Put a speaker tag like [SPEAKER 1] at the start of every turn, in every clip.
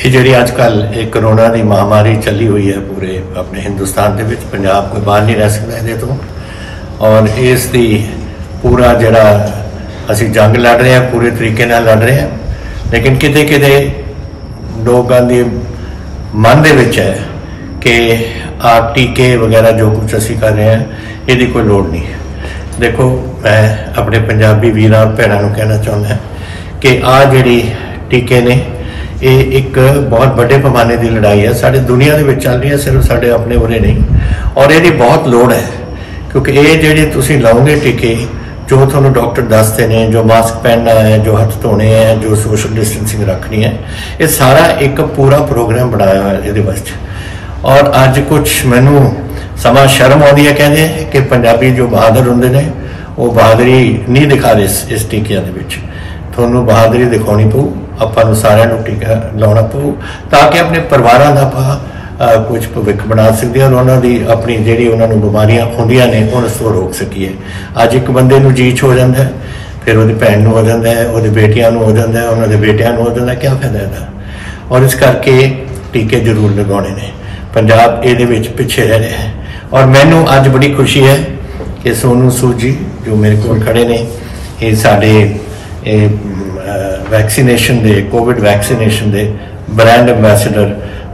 [SPEAKER 1] ये जी अजकल एक करोना की महामारी चली हुई है पूरे अपने हिंदुस्तान के पंजाब कोई बाहर नहीं रह सकता ये तो। और इसकी पूरा जरा असी जंग लड़ रहे हैं पूरे तरीके लड़ रहे हैं, लेकिन किते किते लोगों की मन दे विच है कि आ टीके वगैरह जो कुछ असी कर रहे हैं यदि कोई लोड़ नहीं। देखो मैं अपने पंजाबी वीर और भैनों को कहना चाहता कि आ जी टीके ने ये एक बहुत बड़े पैमाने की लड़ाई है सारी दुनिया के चल रही है, सिर्फ साढ़े अपने उरे नहीं। और ये बहुत लोड़ है क्योंकि ये जी तुम लाओगे टीके जो थोड़ा डॉक्टर दसते हैं, जो मास्क पहनना है, जो हाथ धोने हैं, जो सोशल डिस्टेंसिंग रखनी है, ये सारा एक पूरा प्रोग्राम बनाया हुआ है ये वास्ते। और अज कुछ मैनू समा शर्म आती है कहते हैं कि पंजाबी जो बहादुर होंगे ने वो बहादुरी नहीं दिखा रहे इस टीकिया के। थोनों बहादुरी दिखानी पऊ, आपां सारिਆਂ ਨੂੰ टीका लाना पऊ ताकि अपने परिवारों का कुछ भविख बना सकते और उन्होंने अपनी जी उन्होंने बीमारियां आउंदियां ने उन्हें रोक सकीए। अज एक बंदे नूं जीच हो जाता है, फिर वो भैन हो जाता है, वो बेटियां हो जाता है, उन्होंने बेटियां हो जाता है, क्या फायदा है। और इस करके टीके जरूर लगाने ने। पंजाब ये पिछे रह रहा है और मैनू अज बड़ी खुशी है कि सोनू सूद जी जो मेरे को खड़े ने ये साडे वैक्सीनेशन दे कोविड वैक्सीनेशन दे ब्रांड एंबैसडर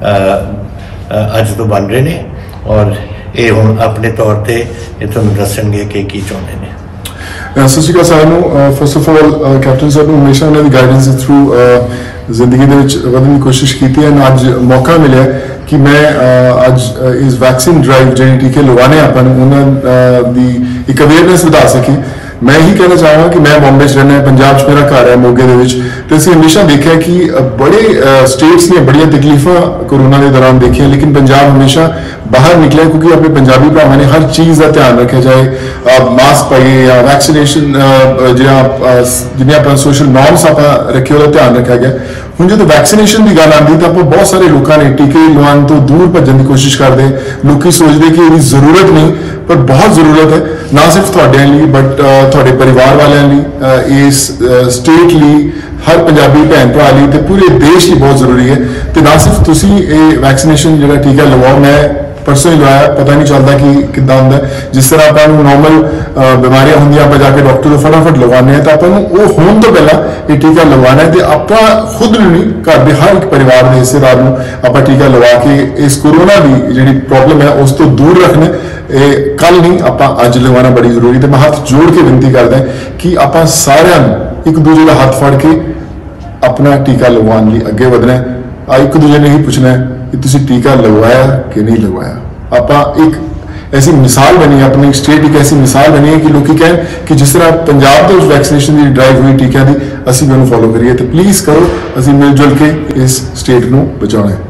[SPEAKER 1] अज तो बन रहे हैं और ये हुण अपने तौर पर तुहानूं दस्सणगे कि की चाहुंदे ने।
[SPEAKER 2] सत श्री अकाल सारिआं नूं। फर्स्ट ऑफ ऑल कैप्टन साहब ने हमेशा उन्होंने गाइडेंस थ्रू जिंदगी वधण की कोशिश की है। अज मौका मिले कि मैं अज इस वैक्सीन ड्राइव जी टीके लगवाने अपन उन्होंने एक अवेयरनेस बता सकी। मैं ही कहना चाहूँगा कि मैं बॉम्बे रहना, पंजाब मेरा घर है मोगे तो असीं हमेशा देखा कि बड़े स्टेट्स ने बड़िया तकलीफा कोरोना के दौरान देखिया, लेकिन पंजाब हमेशा बाहर निकले क्योंकि अपने पंजाबी भरावां ने हर चीज़ का ध्यान रखा, चाहे मास्क पाइए या वैक्सीनेशन जिन्हें आप सोशल नॉर्म्स आप रखे उसका ध्यान रखा गया। हूँ जो वैक्सीनेशन की गल आती तो आप बहुत सारे लोगों ने टीके लवाने तो दूर भजन की कोशिश करते, लोग सोचते कि इसकी जरूरत नहीं पर बहुत जरूरत है, ना सिर्फ थोड़े लिए बट थोड़े परिवार वाले इस स्टेट लिए हर पंजाबी भैन भरा लिए तो पूरे देश लिए बहुत जरूरी है। तो ना सिर्फ तुसी ये वैक्सीनेशन जो टीका लगवाओ, मैं परसों ही लवाया, पता नहीं चलता कि कितना होंगे। जिस तरह आप नॉर्मल बीमारियां होंगे आप जाके डॉक्टर को फटाफट लगवाने हैं तो आप होने तो पहला ये टीका लगवाना है। तो आप खुद नहीं घर के हर एक परिवार के हिस्सेदार आप टीका लगा के इस कोरोना की जी प्रॉब्लम है उस तो दूर रखना। कल नहीं आप अज लगवाना बड़ी जरूरी। तो मैं हाथ जोड़ के विनती करदा कि आप सारिਆਂ एक दूजे का हाथ फड़ के अपना टीका लगवाने लिए अगे बढ़ना है। एक दूजे ने ही पूछना है कि तुसी टीका लगवाया कि नहीं लगवाया। आप एक ऐसी मिसाल बनी है, अपनी स्टेट एक ऐसी मिसाल बनी है कि लोग कहें कि जिस तरह पंजाब के वैक्सीनेशन की ड्राइव हुई टीकिया की असीं भी उन्हें फॉलो करिए। तो प्लीज़ करो, असीं मिलजुल के इस स्टेट को बचाना है।